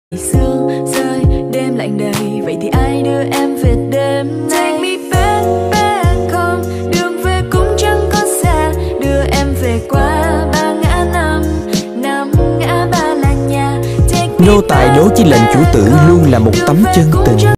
Sương rơi đêm lạnh đầy, vậy thì ai đưa em về đêm nay? Take me back home, đường về cũng chẳng có xa, đưa em về qua ba ngã năm ngã ba là nhà. Nô tài đố chi lệnh chủ tử luôn là một tấm chân tình.